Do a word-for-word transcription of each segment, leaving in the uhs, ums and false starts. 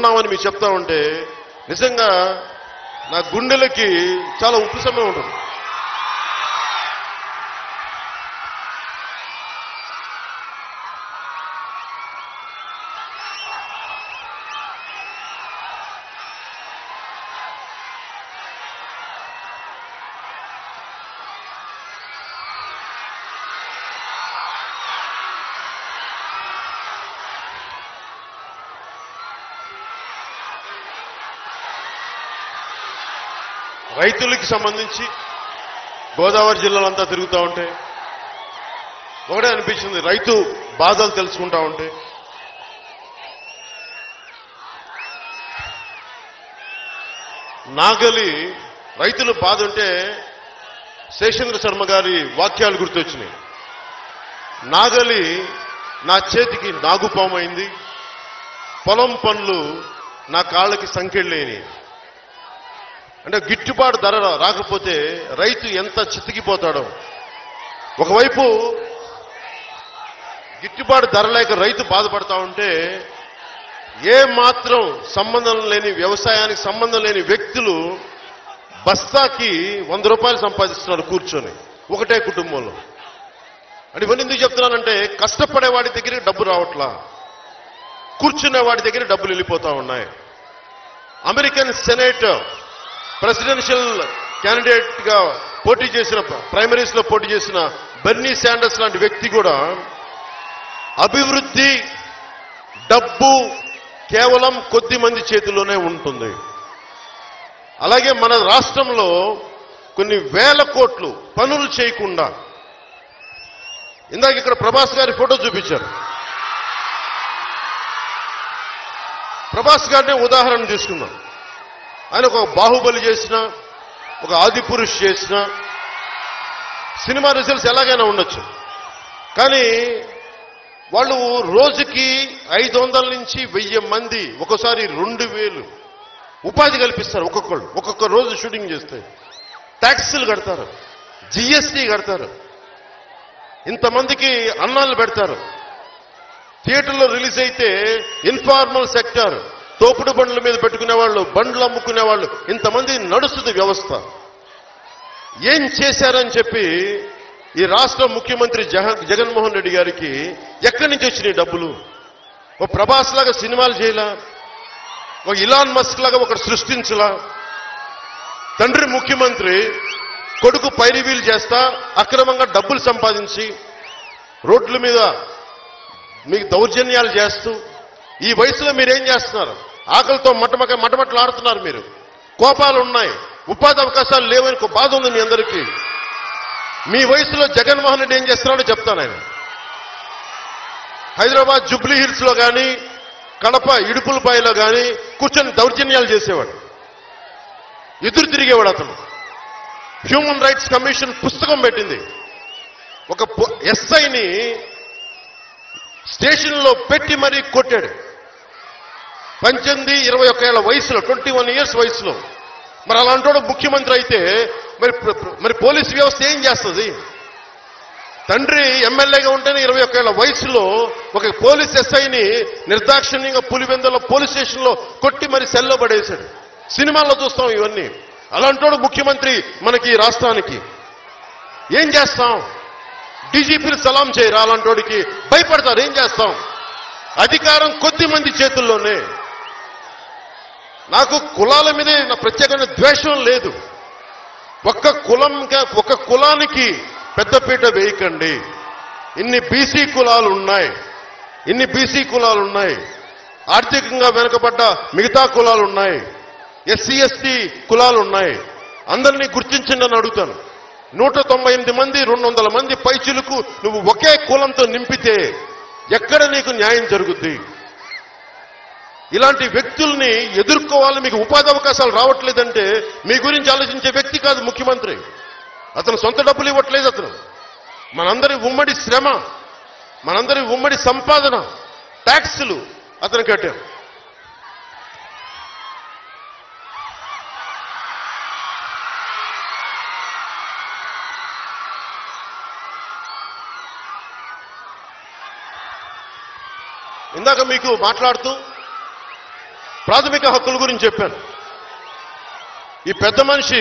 ఉన్నామని మీకు చెప్తా ఉంటే నిజంగా నా గుండెలకి చాలా ఉపశమనం ఉంటుంది. రైతులకి సంబంధించి గోదావరి జిల్లాలంతా తిరుగుతూ ఉంటే ఒకటే అనిపించింది, రైతు బాధలు తెలుసుకుంటా ఉంటే నాగలి రైతుల బాధ ఉంటే శేషేంద్ర శర్మ గారి వాక్యాలు గుర్తొచ్చినాయి. నాగలి నా చేతికి నాగుపామైంది, పొలం పనులు నా కాళ్ళకి సంకెళ్ళేని. అంటే గిట్టుబాటు ధర రాకపోతే రైతు ఎంత చితికిపోతాడో. ఒకవైపు గిట్టుబాటు ధర లేక రైతు బాధపడతా ఉంటే ఏ మాత్రం సంబంధం లేని వ్యవసాయానికి సంబంధం లేని వ్యక్తులు బస్తాకి వంద రూపాయలు సంపాదిస్తున్నారు కూర్చొని ఒకటే కుటుంబంలో. అంటే ఇవన్నీ ఎందుకు చెప్తున్నానంటే కష్టపడే వాడి దగ్గర డబ్బు రావట్లా, కూర్చునే వాడి దగ్గర డబ్బులు వెళ్ళిపోతా ఉన్నాయి. అమెరికన్ సెనేట్ ప్రెసిడెన్షియల్ క్యాండిడేట్ గా పోటీ చేసిన ప్రైమరీస్ లో పోటీ చేసిన బెర్నీ శాండర్స్ లాంటి వ్యక్తి కూడా అభివృద్ధి డబ్బు కేవలం కొద్ది మంది చేతిలోనే ఉంటుంది. అలాగే మన రాష్ట్రంలో కొన్ని వేల కోట్లు పనులు చేయకుండా, ఇందాక ఇక్కడ ప్రభాస్ గారి ఫోటో చూపించారు. ప్రభాస్ గారినే ఉదాహరణ తీసుకుందాం. ఆయన ఒక బాహుబలి చేసిన, ఒక ఆదిపురుష్ చేసిన సినిమా రిజల్ట్స్ ఎలాగైనా ఉండొచ్చు, కానీ వాళ్ళు రోజుకి ఐదు వందల నుంచి వెయ్యి మంది, ఒక్కోసారి రెండు వేలు ఉపాధి కల్పిస్తారు. ఒక్కొక్కళ్ళు ఒక్కొక్క రోజు షూటింగ్ చేస్తే ట్యాక్సీలు కడతారు, జిఎస్టీ కడతారు, ఇంతమందికి అన్నాలు పెడతారు. థియేటర్లో రిలీజ్ అయితే ఇన్ఫార్మల్ సెక్టర్, తోపుడు బండ్ల మీద పెట్టుకునే వాళ్ళు, బండ్లు అమ్ముకునే వాళ్ళు, ఇంతమంది నడుస్తుంది వ్యవస్థ. ఏం చేశారని చెప్పి ఈ రాష్ట్ర ముఖ్యమంత్రి జగన్మోహన్ రెడ్డి గారికి ఎక్కడి నుంచి వచ్చినాయి డబ్బులు? ఓ ప్రభాస్ లాగా సినిమాలు చేయలా, ఒక ఇలాన్ మస్క్ లాగా ఒకటి సృష్టించలా. తండ్రి ముఖ్యమంత్రి, కొడుకు పైరివీలు చేస్తా అక్రమంగా డబ్బులు సంపాదించి రోడ్ల మీద మీకు దౌర్జన్యాలు చేస్తూ ఈ వయసులో మీరేం చేస్తున్నారు? ఆకలితో మటమక మటమటలు ఆడుతున్నారు. మీరు కోపాలు ఉన్నాయి, ఉపాధి అవకాశాలు లేవని బాధ ఉంది మీ అందరికీ. మీ వయసులో జగన్మోహన్ రెడ్డి ఏం చేస్తున్నాడో చెప్తాను. ఆయన హైదరాబాద్ జూబ్లీ హిల్స్ లో కానీ కడప ఇడుపులపాయలో కానీ కూర్చొని దౌర్జన్యాలు చేసేవాడు, ఎదురు తిరిగేవాడు. అతను హ్యూమన్ రైట్స్ కమిషన్ పుస్తకం పెట్టింది. ఒక ఎస్ఐని స్టేషన్లో పెట్టి మరీ కొట్టాడు. పద్దెనిమిది ఇరవై ఒక్క ఏళ్ల వయసులో, ట్వంటీ వన్ ఇయర్స్ వయసులో. మరి అలాంటి ముఖ్యమంత్రి అయితే మరి మరి పోలీసు వ్యవస్థ ఏం చేస్తుంది? తండ్రి ఎమ్మెల్యేగా ఉంటేనే ఇరవై ఒక్క ఏళ్ల వయసులో ఒక పోలీస్ ఎస్ఐని నిర్దాక్షిణ్యంగా పులివెందుల పోలీస్ స్టేషన్ లో కొట్టి మరి సెల్లో పడేశాడు. సినిమాల్లో చూస్తాం ఇవన్నీ. అలాంటోడు ముఖ్యమంత్రి మనకి రాష్ట్రానికి. ఏం చేస్తాం? డీజీపీని సలాం చేయరా? అలాంటోడికి భయపడతారు. ఏం చేస్తాం? అధికారం కొద్ది మంది చేతుల్లోనే. నాకు కులాల మీదే నా ప్రత్యేకమైన ద్వేషం లేదు. ఒక్క కులం ఒక కులానికి పెద్దపీట వేయకండి. ఇన్ని బీసీ కులాలు ఉన్నాయి, ఇన్ని బీసీ కులాలు ఉన్నాయి, ఆర్థికంగా వెనుకబడ్డ మిగతా కులాలు ఉన్నాయి, ఎస్సీ ఎస్టీ కులాలు ఉన్నాయి. అందరినీ గుర్తించండి అని అడుగుతాను. నూట తొంభై ఎనిమిది మంది రెండు వందల మంది పైచిలకు నువ్వు ఒకే కులంతో నింపితే ఎక్కడ నీకు న్యాయం జరుగుద్ది? ఇలాంటి వ్యక్తుల్ని ఎదుర్కోవాలి. మీకు ఉపాధి అవకాశాలు రావట్లేదంటే మీ గురించి ఆలోచించే వ్యక్తి కాదు ముఖ్యమంత్రి. అతను సొంత డబ్బులు ఇవ్వట్లేదు. అతను మనందరి ఉమ్మడి శ్రమ, మనందరి ఉమ్మడి సంపాదన, ట్యాక్సులు అతను కట్టారు. ఇందాక మీకు మాట్లాడుతూ ప్రాథమిక హక్కుల గురించి చెప్పాను. ఈ పెద్ద మనిషి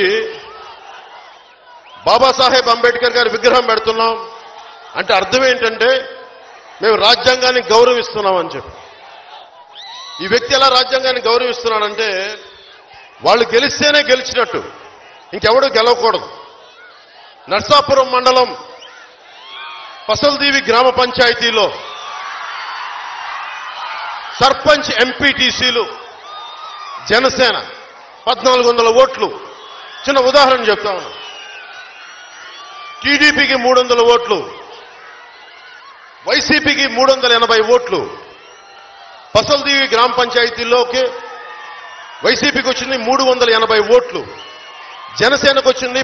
బాబాసాహెబ్ అంబేద్కర్ గారి విగ్రహం పెడుతున్నాం అంటే అర్థం ఏంటంటే మేము రాజ్యాంగాన్ని గౌరవిస్తున్నామని చెప్పి. ఈ వ్యక్తి ఎలా రాజ్యాంగాన్ని గౌరవిస్తున్నాడంటే వాళ్ళు గెలిస్తేనే గెలిచినట్టు, ఇంకెవడూ గెలవకూడదు. నర్సాపురం మండలం పసల్దీవి గ్రామ పంచాయతీలో సర్పంచ్ ఎంపీటీసీలు జనసేన పద్నాలుగు వందల ఓట్లు. చిన్న ఉదాహరణ చెప్తా ఉన్నా. టీడీపీకి మూడు వందల ఓట్లు, వైసీపీకి మూడు వందల ఎనభై ఓట్లు. పసల్దీవి గ్రామ పంచాయతీలోకి వైసీపీకి వచ్చింది మూడు వందల ఎనభై ఓట్లు, జనసేనకు వచ్చింది